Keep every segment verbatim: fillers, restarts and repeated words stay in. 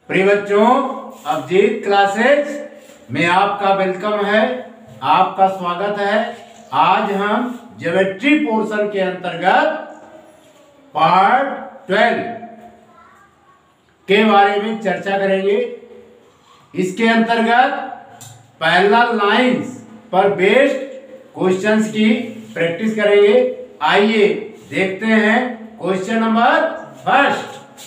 प्रिय बच्चों, अभिजीत क्लासेज में आपका वेलकम है, आपका स्वागत है। आज हम ज्योमेट्री पोर्शन के अंतर्गत पार्ट ट्वेल्व के बारे में चर्चा करेंगे। इसके अंतर्गत पैरेलल लाइंस पर बेस्ड क्वेश्चंस की प्रैक्टिस करेंगे। आइए देखते हैं question number first.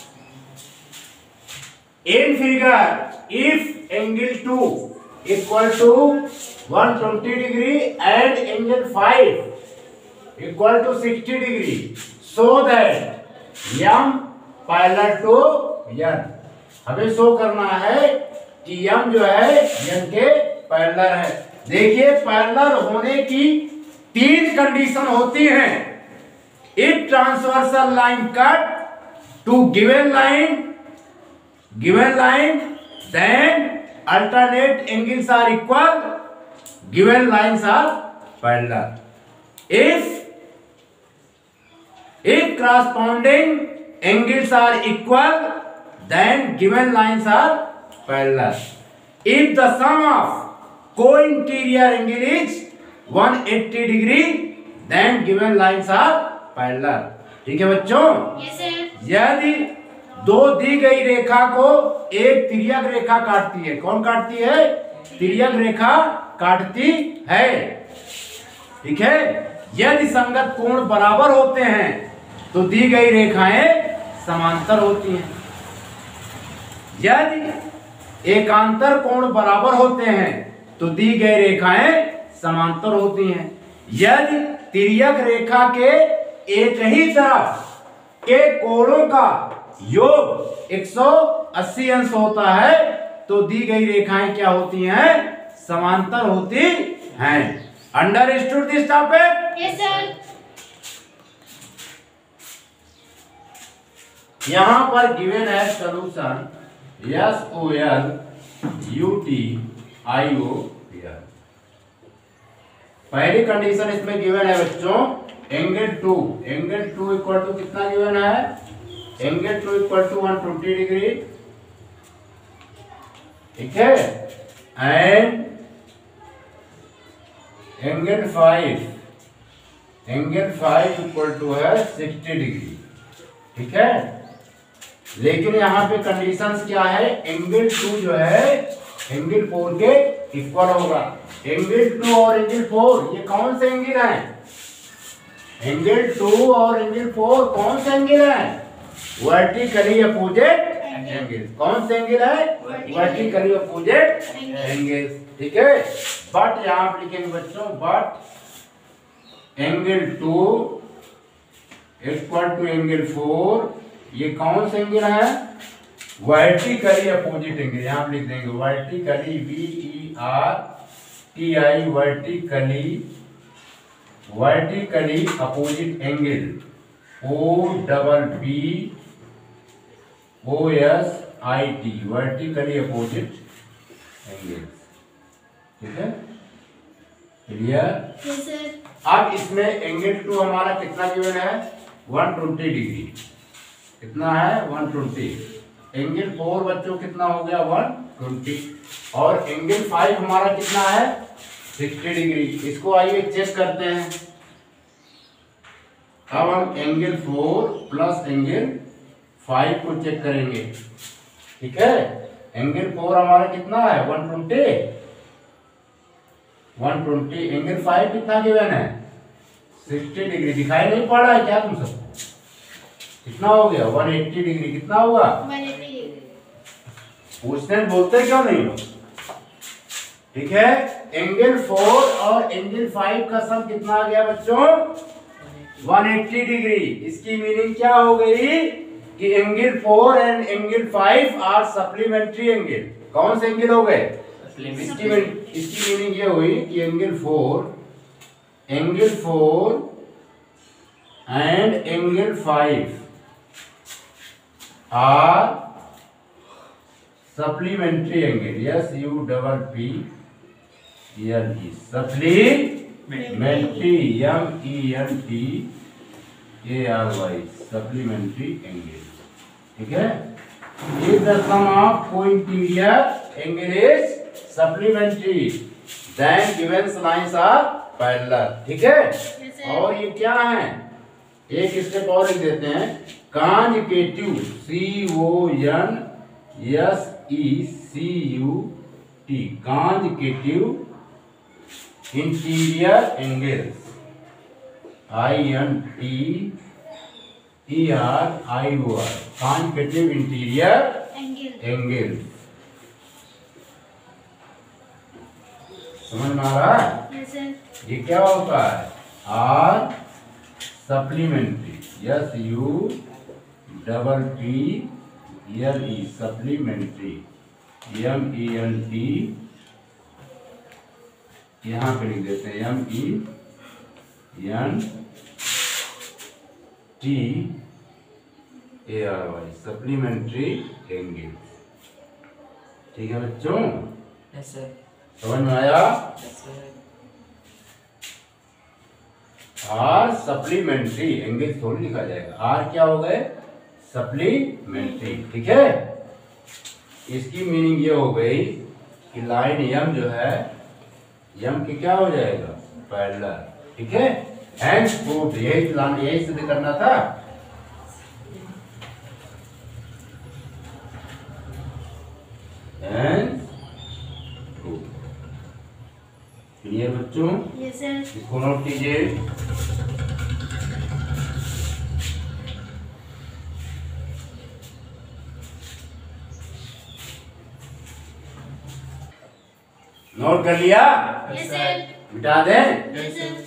In figure, if angle two equal to one hundred twenty degree and angle five equal to sixty degree, so that m parallel to n। हमें show करना है कि m जो है n के पैरेलल है। देखिए, parallel होने की तीन कंडीशन होती हैं। If transversal line cut to given line given line then alternate angles are equal, given lines are parallel। if if corresponding angles are equal then given lines are parallel। if the sum of co-interior angle is one hundred eighty degree then given lines are parallel। ठीक है बच्चों? yes sir। यदि दो दी गई रेखा को एक तिर्यक रेखा काटती है। कौन काटती है? तिर्यक रेखा काटती है। ठीक है। यदि संगत कोण बराबर होते हैं तो दी गई रेखाएं समांतर होती हैं। यदि एकांतर कोण बराबर होते हैं तो दी गई रेखाएं समांतर होती हैं। यदि तिर्यक रेखा के एक ही तरफ के कोणों का योग एक सौ अस्सी अंश होता है तो दी गई रेखाएं क्या होती हैं? समांतर होती हैं। Understood this topic? Yes sir. यहां पर गिवन है solution S O L U T I O L. पहली कंडीशन इसमें गिवन है बच्चों, angle two angle two equal to कितना गिवन है? Angle two equal to one twenty degree. ठीक है। And angle five angle five equal to है sixty degree. ठीक है। लेकिन यहाँ पे कंडीशंस क्या है? एंगल टू जो है एंगल फोर के इक्वल होगा। एंगल टू और एंगल फोर ये कौन से एंगल हैं? एंगल टू और एंगल फोर कौन से एंगल हैं? Vertically opposite angle. कौन से एंगल है? Vertically opposite angle. ठीक है। बट यहां पर लिखेंगे बच्चों, but angle two equal to angle four ये कौन से एंगल है? Vertically opposite angle. यहां पर लिख देंगे vertically, V E R T I, vertically vertically opposite angle, O double B O S I T, vertically opposite angle. ठीक है। क्लियर? Yes sir. अब इसमें एंगल टू हमारा कितना गिवन है? One twenty degree. कितना है? One twenty. एंगल फोर बच्चों कितना हो गया? One twenty. और एंगल फाइव हमारा कितना है? Sixty degree. इसको आइए चेक करते हैं। अब हम angle four plus angle five को चेक करेंगे। ठीक है। एंगल फोर हमारा कितना है? One twenty. One twenty. Angle five कितना गिवन है? Sixty degree. दिखाई नहीं पड़ रहा है क्या तुम सबको? कितना हो गया? One eighty degree. कितना हुआ? One eighty degree. पूछते बोलते क्यों नहीं हो? ठीक है। एंगल फोर और एंगल फाइव का सम कितना आ गया बच्चों? One eighty degree. इसकी मीनिंग क्या हो गई कि angle four and angle five are supplementary angle. कौन से एंगल हो गए? इसकी इसकी मीनिंग ये हुई कि angle four angle four and angle five are supplementary angle. Yes, U double P L E, supplementary, M E N T A R Y, supplementary angle. ठीक है। if the sum of co-interior angle is supplementary then given lines are parallel. ठीक है? yes, और ये क्या है, एक step और लिख देते हैं, conjugative C O N S E C U T conjugative interior angles I N T E R I O R conjugative interior angle angle. समझ में आ रहा है? yes, sir. ये क्या होता है, are supplementary, S U double T L E supplementary, M E N T, यहाँ पे लिख देते हैं M E N T A R Y supplementary angle. ठीक है बच्चों? Yes sir. समझ में आया? Yes sir. Are supplementary angle थोड़ी लिखा जाएगा, आर क्या हो गए, सप्लीमेंट्री। ठीक है? इसकी मीनिंग ये हो गई कि लाइन यम जो है, यम की क्या हो जाएगा, पैरेलल। ठीक है? हैंस प्रूव्ड, यही लाइन यही सिद्ध करना था। Hence proved. क्लियर बच्चों? yes, sir. इसको नोट कीजिए। नोट कर लिया? yes, sir. मिटा दें? yes, sir.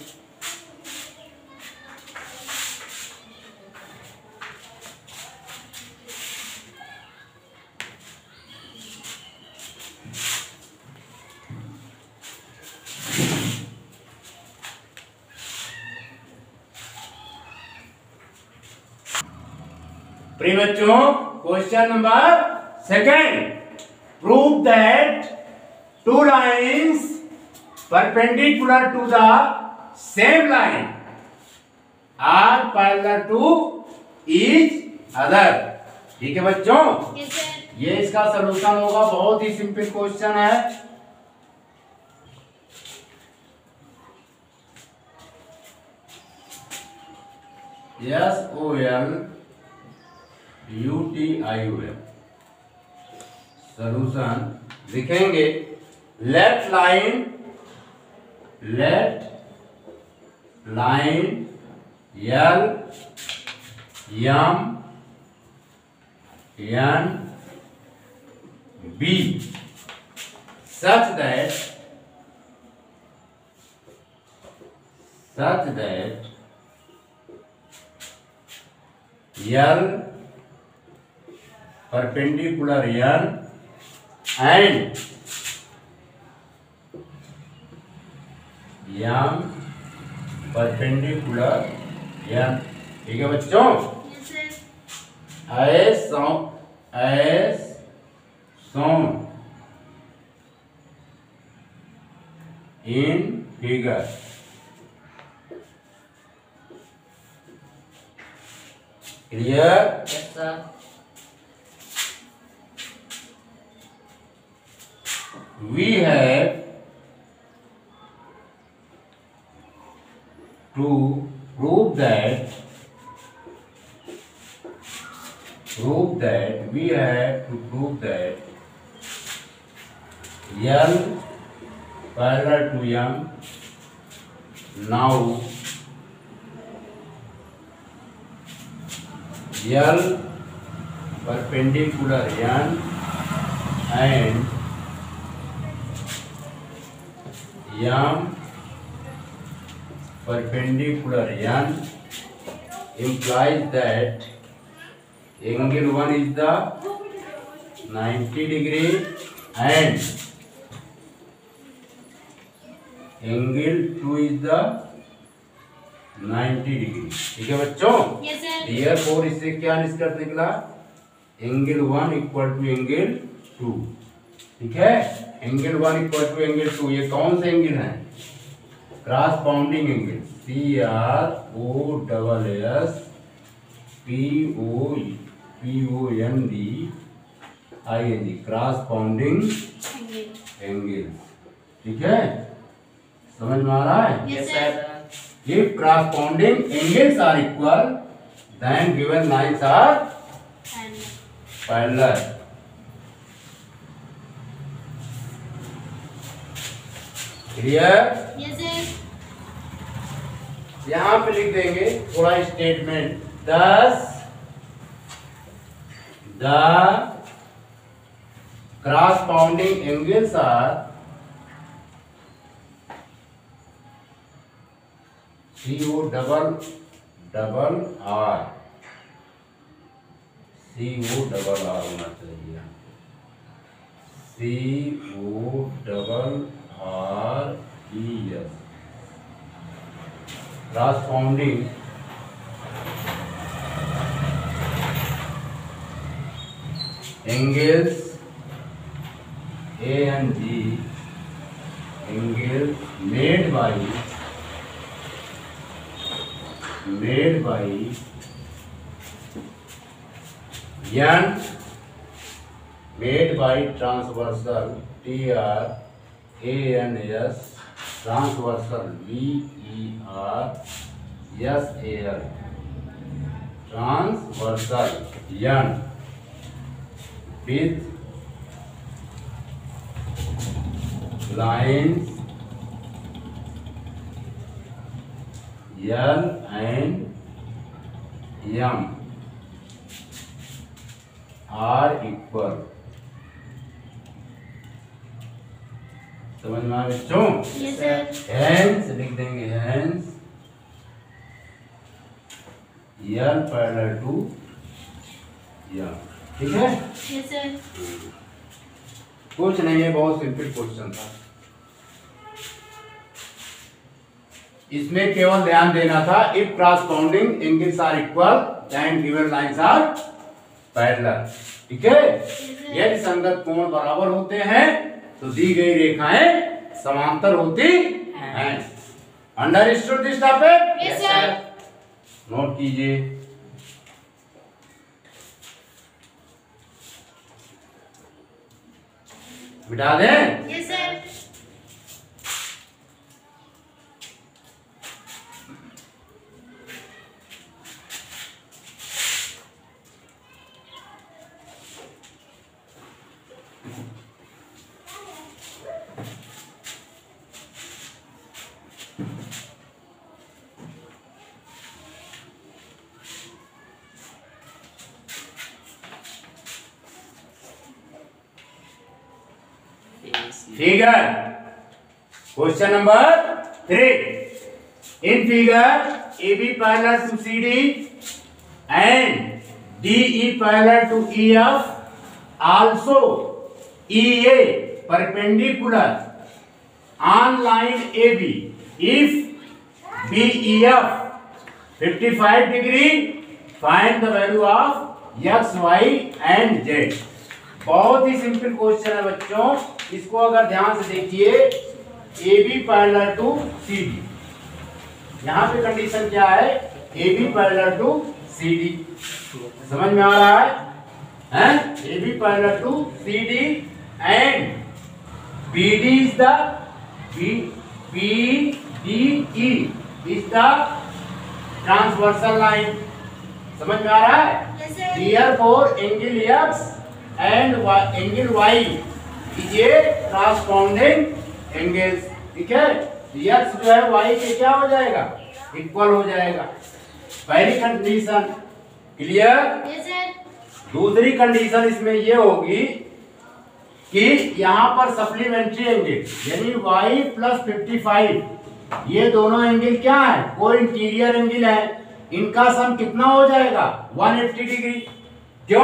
प्रिय बच्चों, question number second, prove that two lines perpendicular to the same line are parallel to each other. ठीक है बच्चों? yes, sir. ये इसका सलूशन होगा, बहुत ही सिंपल क्वेश्चन है। S O L U T I O M solution लिखेंगे। Let line let line L M N B such that such that L perpendicular N and M perpendicular N। ठीक है बच्चों? yes, sir. as shown as shown in figure। Clear? Yes sir. We have to prove that prove that we have to prove that L parallel to M now L perpendicular N and M perpendicular N implies that angle one is the ninety degree and angle two is the ninety degree। ठीक है बच्चों? yes, sir. Therefore इससे क्या निष्कर्ष निकला, angle one equal to angle two. ठीक है? Angle one equal to angle two, ये कौन से एंगल है, corresponding angle, C R O double S P O P O N D I N G, corresponding angle. Angle. ठीक है, समझ में आ रहा है? Yes, Yes, sir. sir. If corresponding angles are equal, then given lines are And parallel. Clear? yes, sir. यहाँ पे लिख देंगे थोड़ा statement, thus the corresponding angles are C O double double R, C O double R होना चाहिए, C O double R E S, corresponding angles A and G, angles made by made by N, made by transversal T R A N S, transversal V E R S A L, transversal N with lines L and M are equal। समझ में आ बच्चों? Yes, sir. Hence लिख देंगे hence L parallel to M। ठीक है? Yes, sir. कुछ नहीं है, बहुत सिंपल क्वेश्चन था। इसमें केवल ध्यान देना था, if corresponding angles are equal and given lines are parallel. ठीक है, यदि संगत कोण बराबर होते हैं तो दी गई रेखाएं समांतर होती हैं। Understood this topic? Yes, sir. Note कीजिए। मिटा दें? Yes, sir. Figure. Question number three. In figure, A B parallel to C D and D E parallel to E F. Also, E A perpendicular on line A B. If B E F fifty-five degree, find the value of X, Y and Z. बहुत ही simple question है बच्चों, इसको अगर ध्यान से देखिए, A B parallel to C D, यहाँ पे कंडीशन क्या है, A B parallel to C D, समझ में आ रहा है, हैं? A B parallel to C D and B D is the B B D E is the transversal line, समझ में आ रहा है? Yes, sir. Therefore, angle X and y, angle Y is a corresponding angles। ठीक है, X जो है Y के क्या हो जाएगा, इक्वल हो जाएगा। पहली कंडीशन क्लियर। Yes, sir. दूसरी कंडीशन इसमें ये होगी कि यहाँ पर सप्लीमेंट्री एंगल यानी Y प्लस फिफ्टी फाइव, ये दोनों एंगल क्या है, को इंटीरियर एंगल है, इनका सम कितना हो जाएगा, वन एट्टी डिग्री। क्यों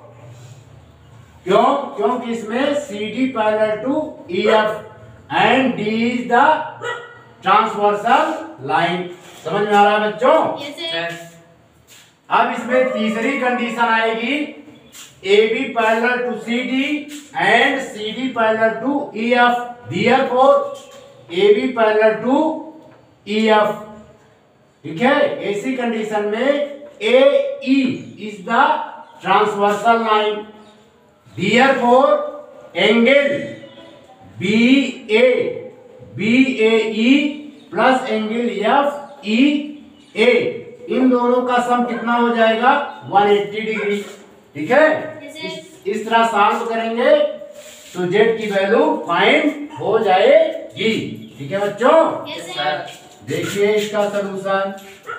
क्यों क्योंकि इसमें C D parallel to E F and D is the transversal line, समझ में आ रहा है बच्चों? Yes, sir. अब इसमें तीसरी कंडीशन आएगी, A B parallel to C D and C D parallel to E F, therefore A B parallel to E F. ठीक है, ऐसी कंडीशन में A E is the transversal line, Therefore, angle B A B A E plus angle F E A इन दोनों का sum कितना हो जाएगा एक सौ अस्सी डिग्री। ठीक है, इस, इस तरह सॉल्व करेंगे तो जेड की वैल्यू फाइंड हो जाएगी। ठीक है बच्चों, Yes, sir. देखिए इसका सलूशन।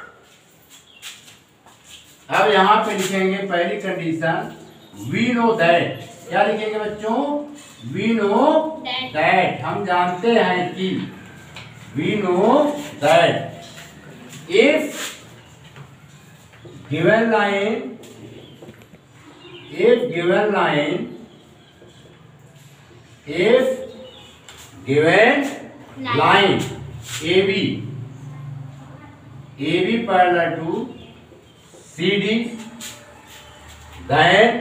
अब यहाँ पे लिखेंगे पहली कंडीशन, वी नो दैट। क्या लिखेंगे बच्चों? We know That. दैट, हम जानते हैं कि, we know that if given line if given line if given line A B A B parallel to C D, then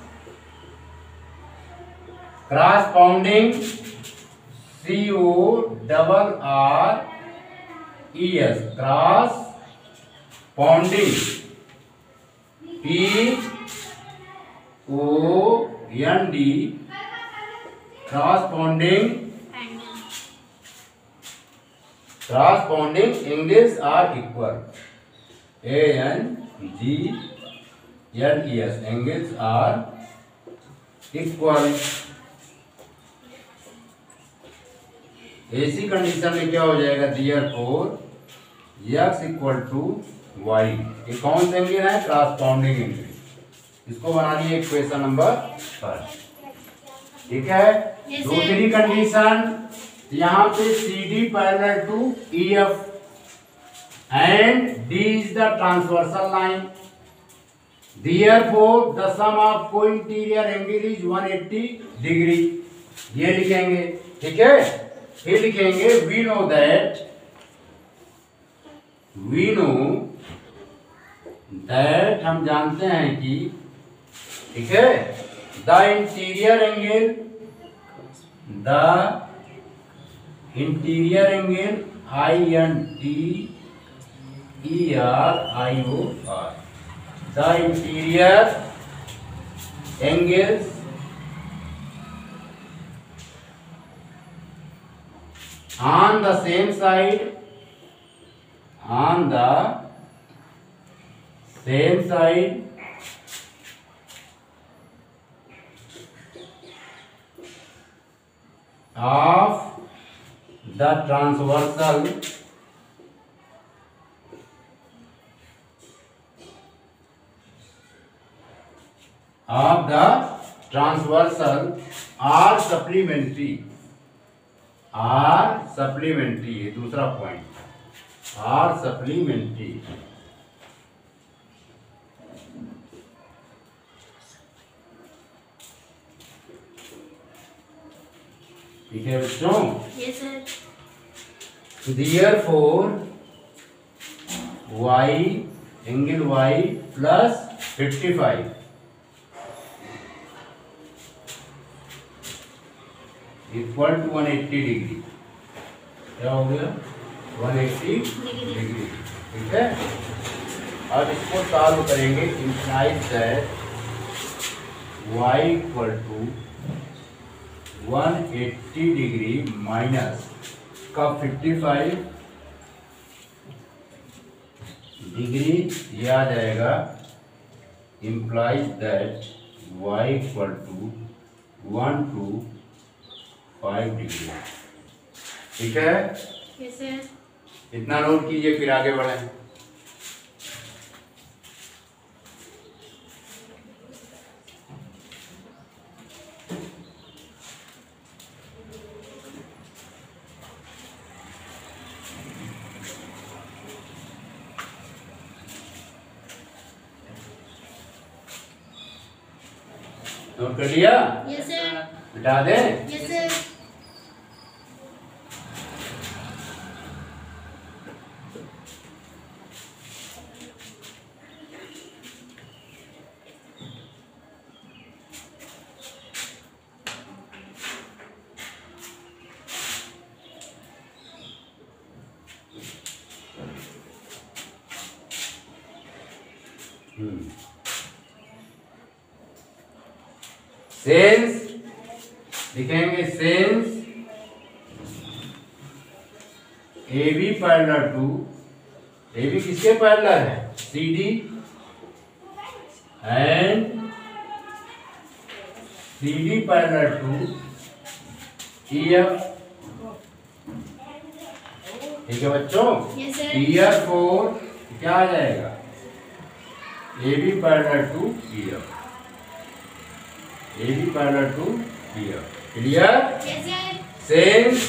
corresponding C O double R E S, corresponding P O N D, corresponding Angle. corresponding angles are equal. A N G L E S, angles are equal. ऐसी condition में क्या हो जाएगा? Therefore x equal to Y. ये कौन सा angle है? Corresponding angle. इसको बना लिए इक्वेशन नंबर फर्स्ट। ठीक है, Yes, दूसरी कंडीशन, यहाँ पे C D parallel to E F and D is the transversal line. Therefore, the sum of co-interior angle is एक सौ अस्सी degree. ये लिखेंगे। ठीक है, फिर लिखेंगे we know that we know that हम जानते हैं कि, ठीक है, the interior angle the interior angle I N T E R I O R, the interior angles on the same side on the same side of the transversal of the transversal are supplementary are supplementary ये दूसरा point are supplementary। ठीक है बच्चों, Yes, sir. therefore y angle y plus fifty five equal to one eighty degree. क्या हो गया? One eighty degree. ठीक है, अब इसको सॉल्व करेंगे। Implies that y equal to one eighty degree minus का फिफ्टी फाइव डिग्री, ये आ जाएगा। Implies that y equal to one two five degree. ठीक है, Yes, sir. इतना नोट कीजिए, फिर आगे बढ़े। नोट कर लिया? Yes, sir. मिटा दें? Yes, sir. सिंस लिखेंगे since A B parallel to, A B किसके पैरेलल है? C D and C D parallel to E F. ठीक है बच्चों, Yes, sir. ईयर फोर क्या आ जाएगा? A B parallel to E F, A B parallel to E F. Clear? Yes, sir. Since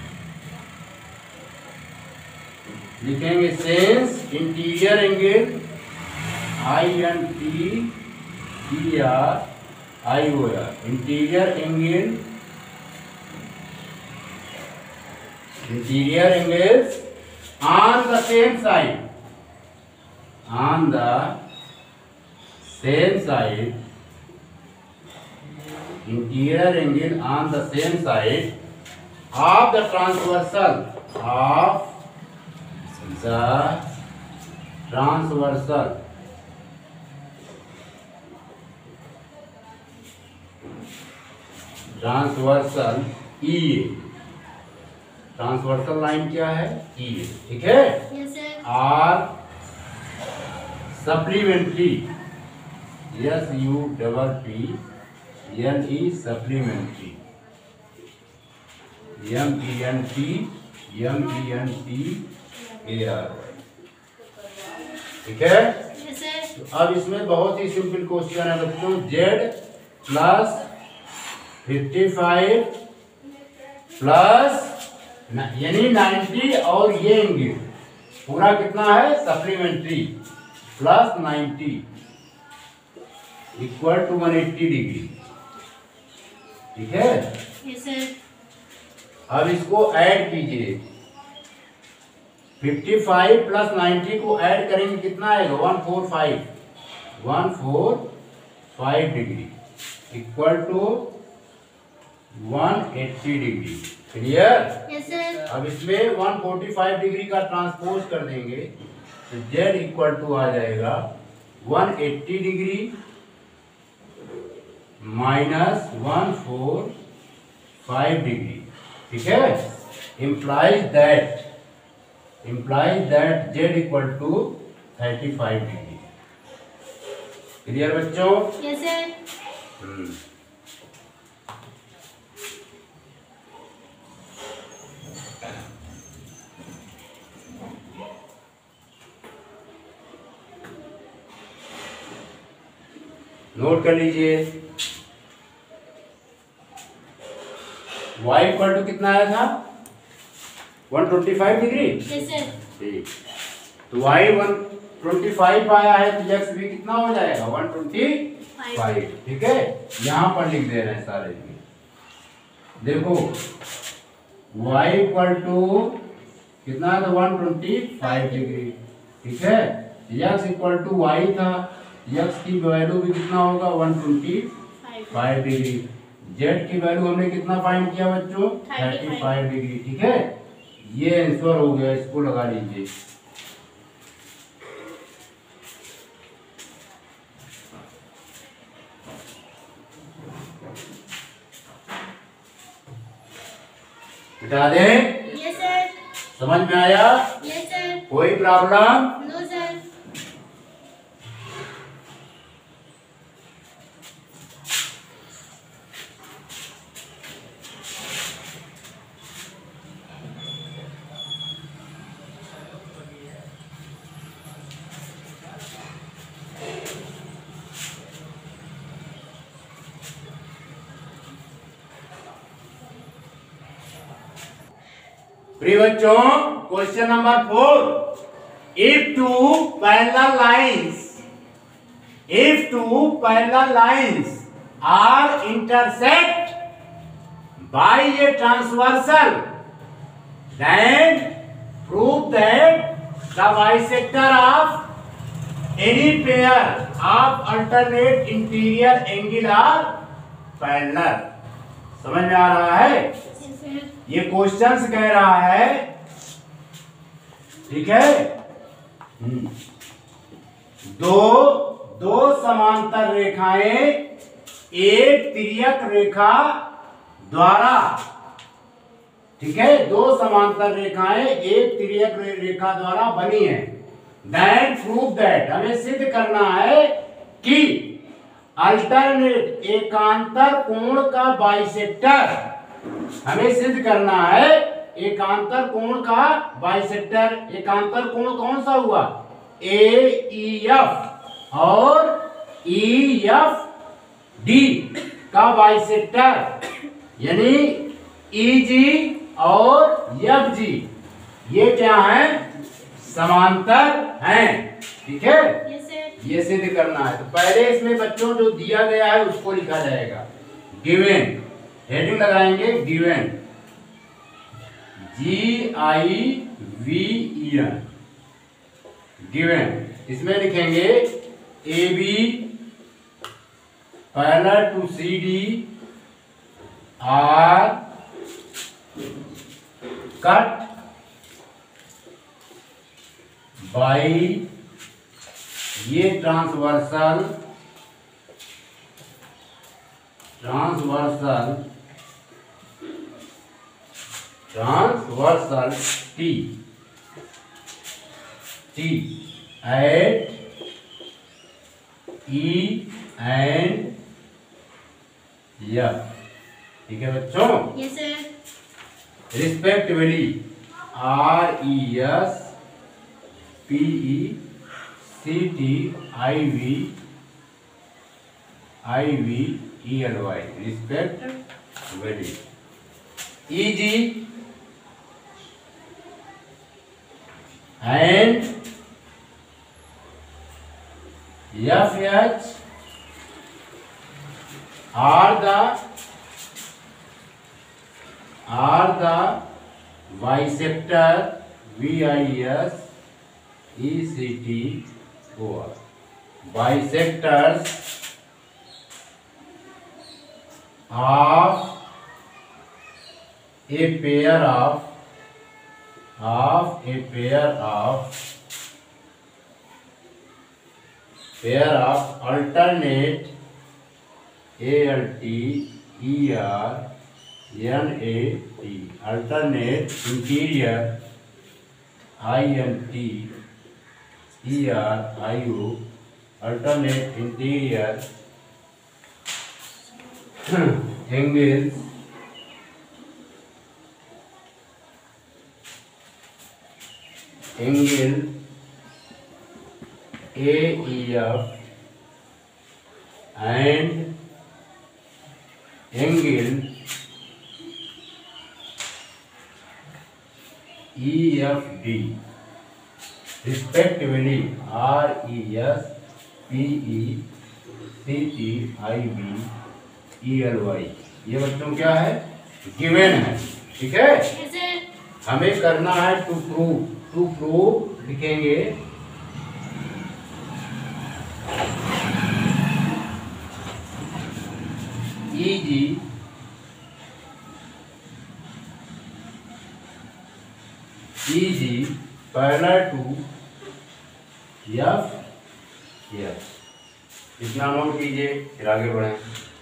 लिखेंगे since interior angle I N T E R I O R, interior angle interior angles on the same side, on the same side, interior angle on the same side of the transversal, of the transversal transversal E A, transversal line क्या है? E A. ठीक है? Yes, sir. Are supplementary, S U double P N E supplementary, M E N T M E N T A R. ठीक है? Yes, sir. तो अब इसमें बहुत ही सिंपल क्वेश्चन है बच्चों। Z plus fifty five plus यानी नाइन्टी और ये एंगल पूरा कितना है? Supplementary plus ninety equal to one eighty degree. ठीक है? Yes, sir. अब इसको ऐड कीजिए, फिफ्टी फाइव प्लस नाइन्टी को ऐड करेंगे कितना आएगा? One four five, one four five degree equal to one eighty degree. Clear? Yes, sir. अब इसमें वन फोर्टी फाइव डिग्री का ट्रांसपोज कर देंगे तो z इक्वल टू आ जाएगा one eighty degree minus one four five degree. ठीक है? implies that implies that z equal to thirty five degree. Clear बच्चों? Yes, sir. हम्म नोट कर लीजिए, y इक्वल टू कितना आया था? One twenty five degree. Yes, sir. ठीक, तो y वन ट्वेंटी फाइव आया है तो x भी कितना हो जाएगा? One twenty five. ठीक है? यहाँ पर लिख दे रहे हैं सारे। देखो y इक्वल टू कितना है? तो वन ट्वेंटी फाइव डिग्री। ठीक है? x इक्वल टू y था, x की वैल्यू भी कितना होगा? One twenty five degree. z की वैल्यू हमने कितना फाइंड किया बच्चों? Thirty five degree. ठीक है? ये आंसर हो गया, इसको लगा लीजिए। बता दें? Yes, sir. समझ में आया? Yes, sir. कोई प्रॉब्लम? No, sir. प्रिय बच्चों, question number four, if two parallel lines if two parallel lines are intersect by a transversal, then prove that the bisector of any pair of alternate interior angle are parallel। समझ में आ रहा है? Yes, sir. ये question कह रहा है। ठीक है? दो दो समांतर रेखाएं एक तिर्यक रेखा द्वारा, ठीक है, दो समांतर रेखाएं एक तिर्यक रेखा द्वारा बनी है। देन प्रूव दैट, हमें सिद्ध करना है कि अल्टरनेट एकांतर कोण का बाइसेक्टर, हमें सिद्ध करना है एकांतर कोण का बाइसेक्टर। एकांतर कोण कौन सा हुआ? ए ई एफ और ई एफ डी का बाइसेक्टर, यानी ई जी और एफ जी, ये क्या है? समांतर हैं। ठीक है, Yes, sir. ये सिद्ध करना है। तो पहले इसमें बच्चों जो दिया गया है उसको लिखा जाएगा। गिवन, हेडिंग लगाएंगे given, G I we E N, given. इसमें लिखेंगे A B parallel to C D are cut by, ये transversal transversal transversal T T at E and F. ठीक है बच्चों, Yes, sir. Respectively R E S P E C T I V E we Y एल वाई, रिस्पेक्टिवली। E G and F H are the are the bisector V I S E C T O R, bisectors of a pair of of a pair of pair of alternate A L T E R N A T, alternate interior I N T E R I O, alternate interior angles angle A E F and angle E F D respectively R E S P E C T I V E L Y। ये बच्चों क्या है? Given है। ठीक है, Yes, sir. हमें करना है टू प्रूव। टू प्रूव लिखेंगे E G E G parallel to F F. इतना नोट कीजिए, फिर आगे बढ़ें।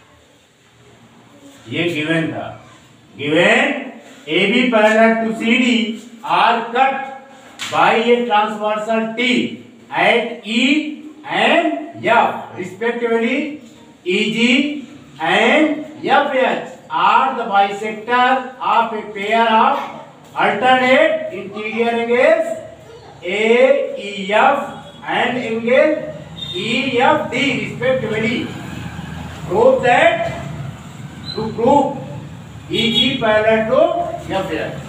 ये गिवन था, given A B parallel to C D are cut by a transversal T at E and F respectively. E G and F H are the bisector of a pair of alternate interior angles A E F and angle E F D respectively. Prove that, to prove E G parallel to F H.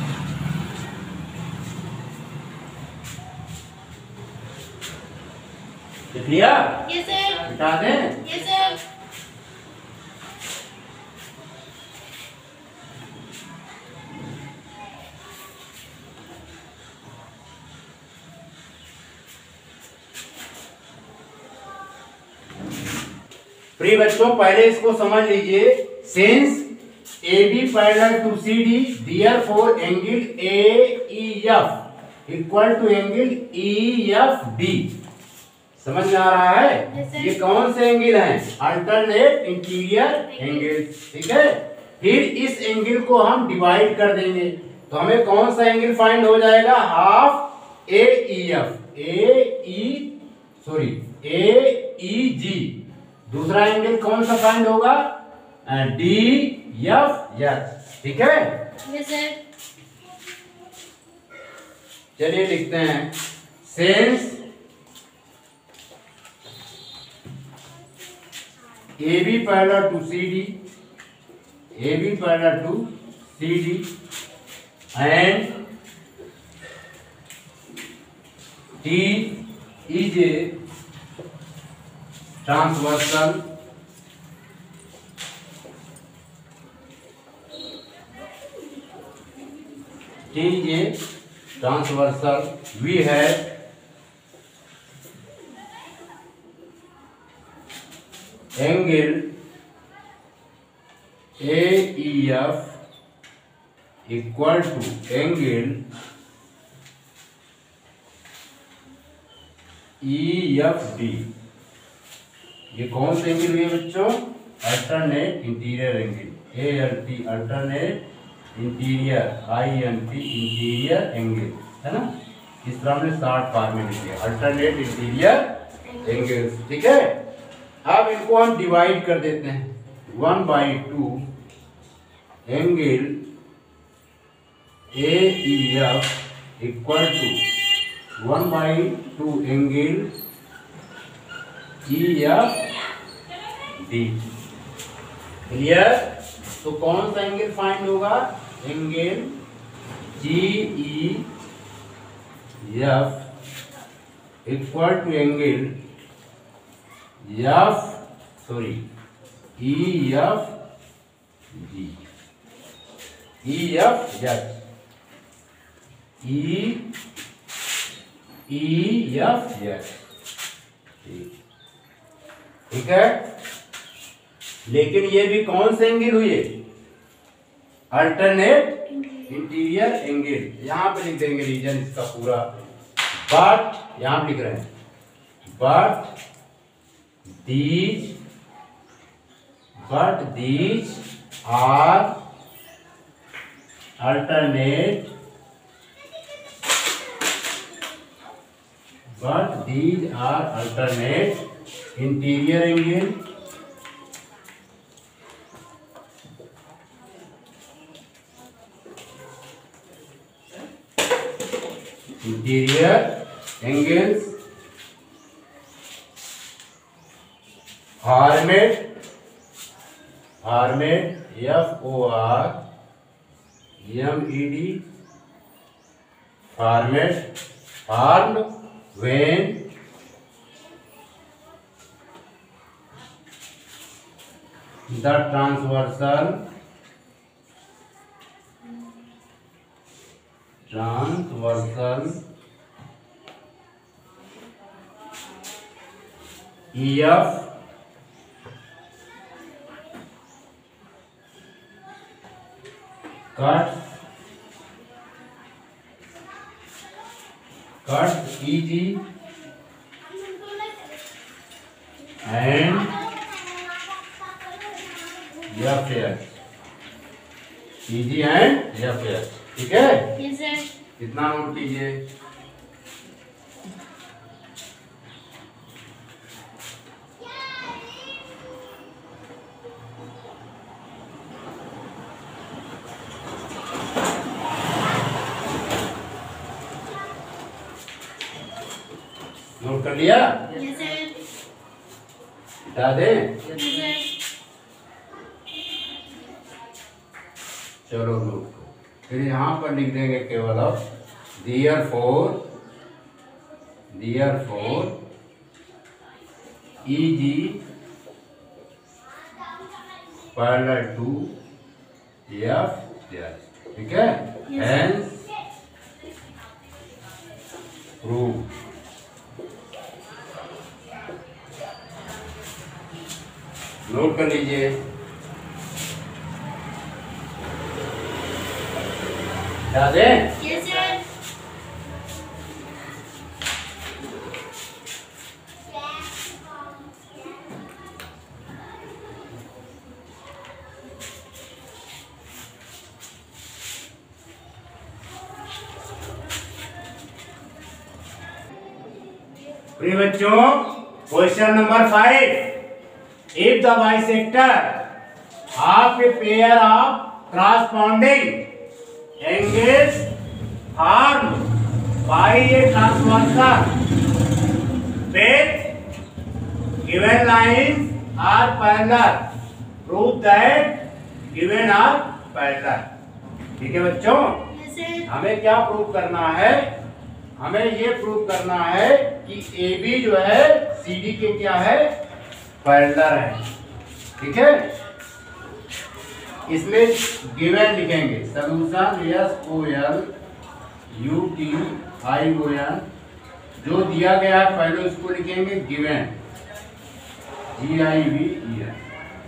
Clear? Yes, sir. बता दें। Yes, sir. प्रिय बच्चों, पहले इसको समझ लीजिए। Since A B parallel to C D, therefore angle A E F equal to angle E F D. समझ में आ रहा है? Yes, sir. ये कौन से एंगल हैं? अल्टरनेट इंटीरियर एंगल, ठीक है। फिर इस एंगल को हम डिवाइड कर देंगे, तो हमें कौन सा एंगल फाइंड हो जाएगा? Half A E F, A E sorry A E G. दूसरा एंगल कौन सा फाइंड होगा? डी एफ एच, ठीक है। Yes, sir. चलिए लिखते हैं, since A B parallel to C D, A B parallel to C D and T is a transversal T is a transversal we have angle A E F equal to angle E F D. ये कौन से angle हुए बच्चों? Alternate interior angle, A L T alternate interior, I N T interior angle, है ना। इस तरह हमने शॉर्ट फॉर्म में लिखे अल्टरनेट इंटीरियर एंगल्स, ठीक है। अब इनको हम डिवाइड कर देते हैं, one by two angle A E F equal to one by two angle E F D. Clear? तो कौन सा एंगल फाइंड होगा? Angle G E F equal to angle F sorry E F G, E F H, E E F H, ठीक है। लेकिन ये भी कौन से एंगल हुए? Alternate interior angle. यहां पे लिख देंगे रीजन इसका पूरा, बट यहां पे लिख रहे हैं but these but these are alternate but these are alternate interior angle interior angles formed formed F O R M E D formed formed when the transversal transversal E F cut cut easy and F S easy and F S, ठीक है। Yes, sir. कितना note कीजिए? Note कर लिया? Yes, sir. हटा दे? Yes, sir. चलो note को फिर यहाँ पर लिख देंगे केवल अब therefore therefore E G parallel to F S, ठीक है। हेंस प्रूव नोट कर लीजिए। क्या दें? Yes, sir. प्रिय बच्चों, question number five, if the bisector of a pair of corresponding angles formed by a transversal with given lines are parallel, prove that given are parallel। ठीक है बच्चों, Yes, sir. हमें क्या प्रूव करना है? हमें ये प्रूव करना है कि ए बी जो है सी डी के क्या है, पैरेलल है। ठीक है, इसमें गिवन लिखेंगे solution S O L U T I O N, जो दिया गया है पहले उसको लिखेंगे given, G I we E N.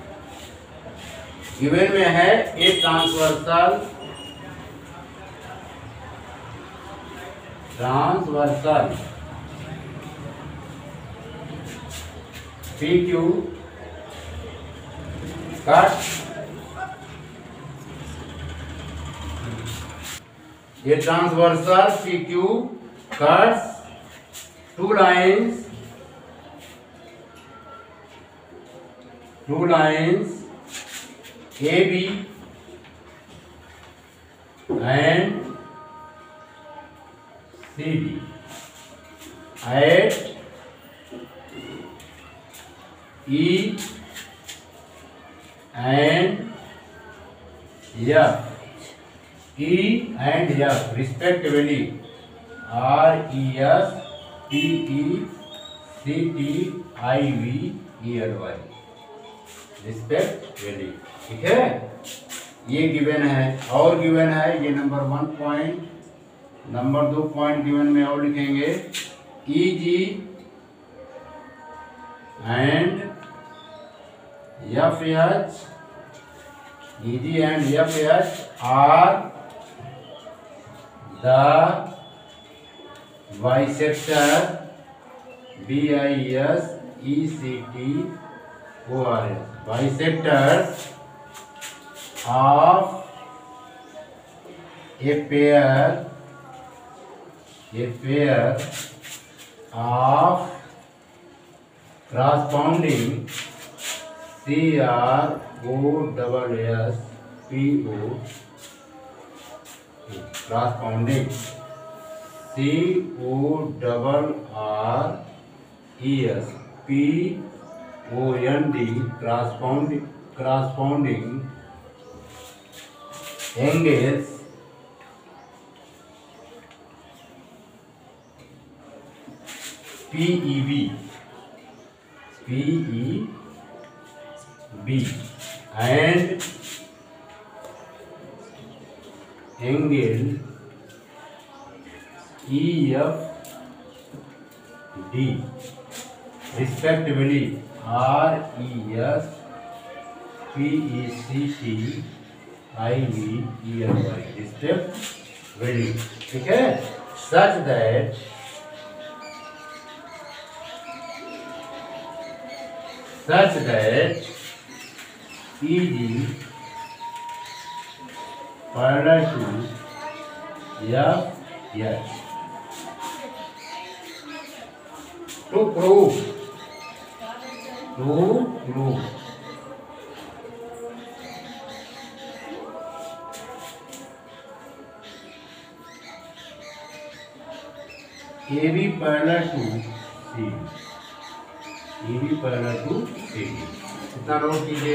Given में है a transversal transversal P Q cut, ये transversal P Q cuts two lines two lines A B and C D at E and F, E and F respectively, R E S T E C T I V E L Y respectively। ठीक है, ये given है। और given है ये number one point, number दो point given में और लिखेंगे E G and F H, E G and F H are the bisector B I S E C T O R S, bisectors of a pair a pair of corresponding C R O double S P O, corresponding C O double R E S P O N D, corresponding corresponding angles P E B P E B and angle E F D respectively, R E S P E C T I V E L Y respectively। ठीक है, such that such that E G parallel to F H। To prove to prove A B parallel to C, A B parallel to C D, इतना note कीजिए।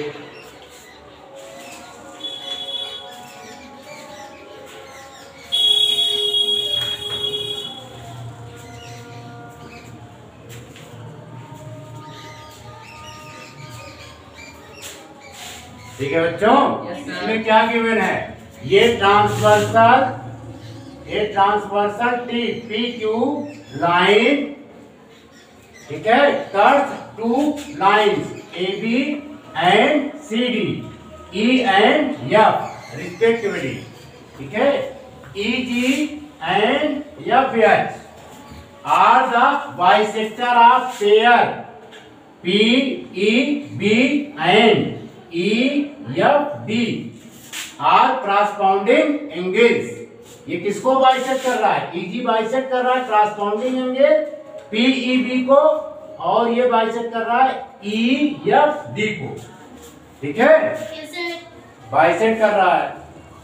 ठीक है बच्चों, Yes, sir. इसमें क्या given है? ये ट्रांसवर्सल ये transversal T P Q line, ठीक है, cuts two lines A B and C D, E and F respectively. ठीक है, E G and F H are the bisector of pair P E B and E F D are corresponding angles। ये किसको bisect कर रहा है? E G bisect कर रहा है corresponding एंगल पीईबी को और ये बाइसेक्ट कर रहा है ईएफडी को, ठीक है, Yes, sir. बाइसेक्ट कर रहा है।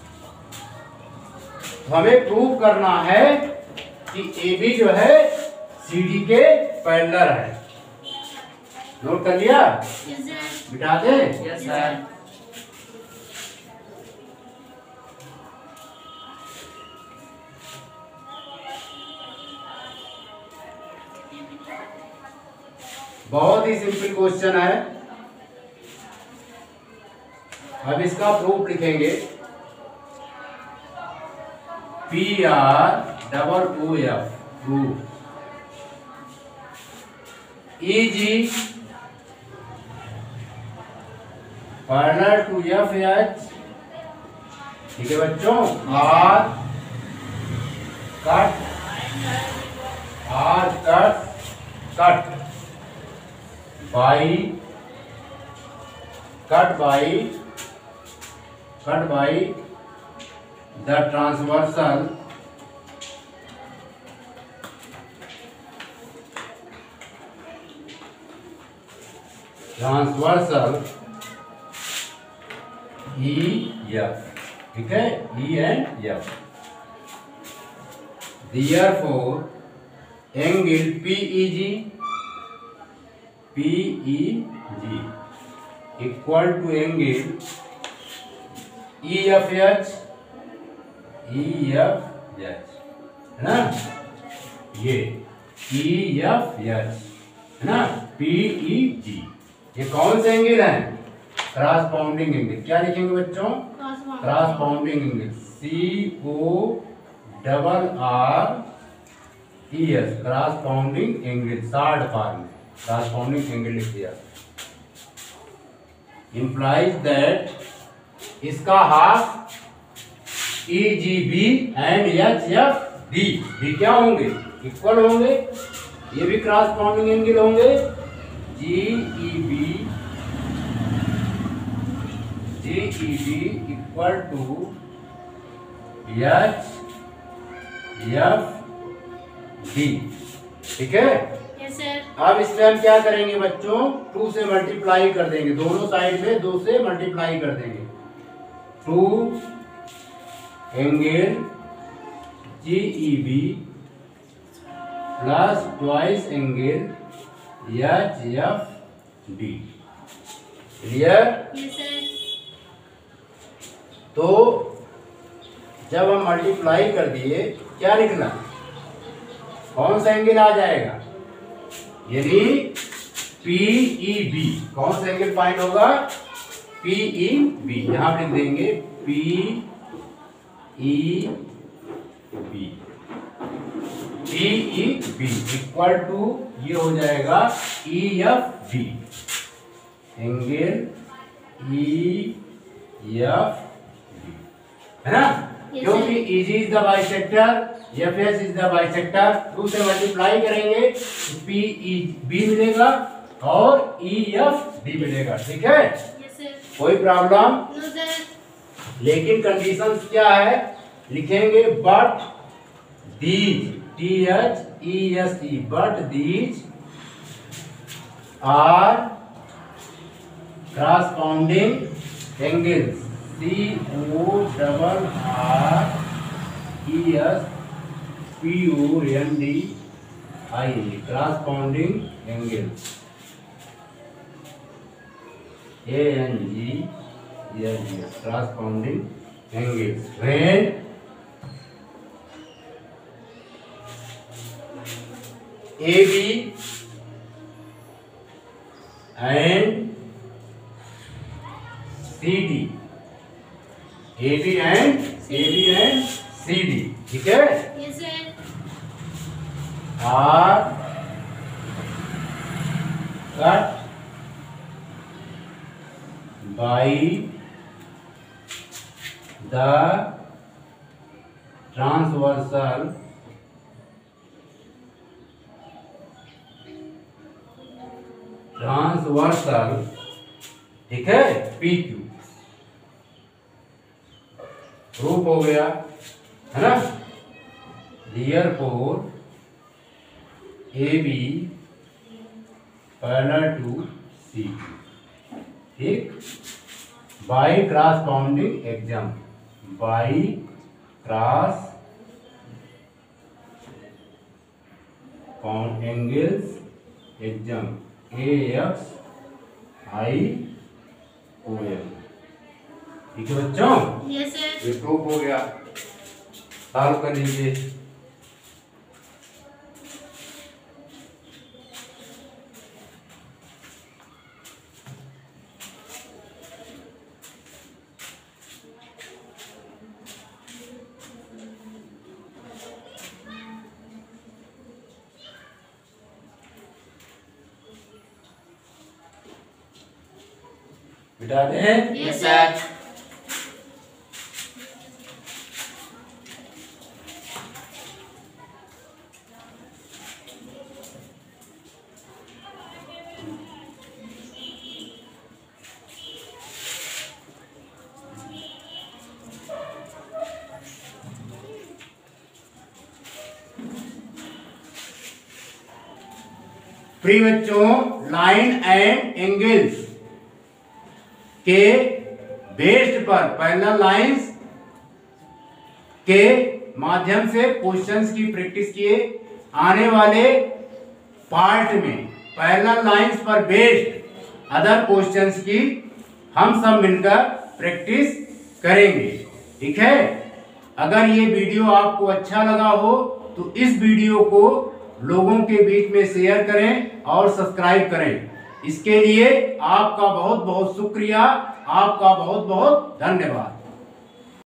तो हमें प्रूव करना है कि एबी जो है सीडी के पैरेलल है। नोट कर लिया? Yes, sir. बिठा दे। Yes, sir. बहुत ही सिंपल क्वेश्चन है। अब इसका प्रूफ लिखेंगे। P R double O F proof E G parallel to F H, ठीक है बच्चों। Are cut are cut cut by cut by cut by the transversal transversal E F, ठीक है, E and F. Therefore angle PEG PEG equal to angle EFH EFH, है ना, ये ईएफएच है ना, पीईजी। ये कौन से एंगल है? Corresponding angle. क्या लिखेंगे बच्चों? Corresponding angle, C O double R E S, corresponding angle, short form में क्रॉसपाउंडिंग एंगल लिख दिया। इंप्लाइज दैट इसका हाफ E G B and H F D भी क्या होंगे? इक्वल होंगे। ये भी क्रॉसपाउंडिंग एंगल होंगे। G E B G E B equal to H F D, ठीक है। Yes, sir. अब इसमें हम क्या करेंगे बच्चों? टू से मल्टीप्लाई कर देंगे, दोनों साइड में दो से मल्टीप्लाई कर देंगे। Two angle G E B plus twice angle H F D, clear? Yes, sir. तो जब हम मल्टीप्लाई कर दिए क्या लिखना? कौन सा एंगल आ जाएगा? यानी पीईबी। कौन सा एंगल फाइंड होगा? पीईबी। यहां लिख देंगे पीईबी पीईबी इक्वल टू ये हो जाएगा ईएफडी, एंगल ईएफडी, है ना? Yes, क्योंकि EG is the bisector, FS is the bisector. Two से मल्टीप्लाई करेंगे तो पीईबी मिलेगा और ईएफडी मिलेगा, ठीक है। Yes, sir. कोई प्रॉब्लम? No, sir. लेकिन कंडीशंस क्या है? लिखेंगे but these, T H E S E, but these are corresponding angles, C O double R E S P O N D I, corresponding angles, A N G N G, corresponding angles when A B and C D, A B and A B and C D, ठीक है। Yes, sir. R cut by the transversal transversal, ठीक है, P Q. Proof हो गया, है ना। Therefore A B parallel to C, ठीक। By corresponding axiom, by corresponding angles axiom A X I O L, ठीक है बच्चों। Yes sir. ये प्रूफ हो गया, सॉल्व कर लीजिए। बिठा दें। Yes sir. प्रिय बच्चों, लाइन एंड एंगल्स के बेस्ड पर पैरेलल लाइंस के माध्यम से क्वेश्चंस की प्रैक्टिस किए। आने वाले पार्ट में पैरेलल लाइंस पर बेस्ड अदर क्वेश्चंस की हम सब मिलकर प्रैक्टिस करेंगे, ठीक है। अगर ये वीडियो आपको अच्छा लगा हो तो इस वीडियो को लोगों के बीच में शेयर करें और सब्सक्राइब करें। इसके लिए आपका बहुत बहुत शुक्रिया, आपका बहुत बहुत धन्यवाद।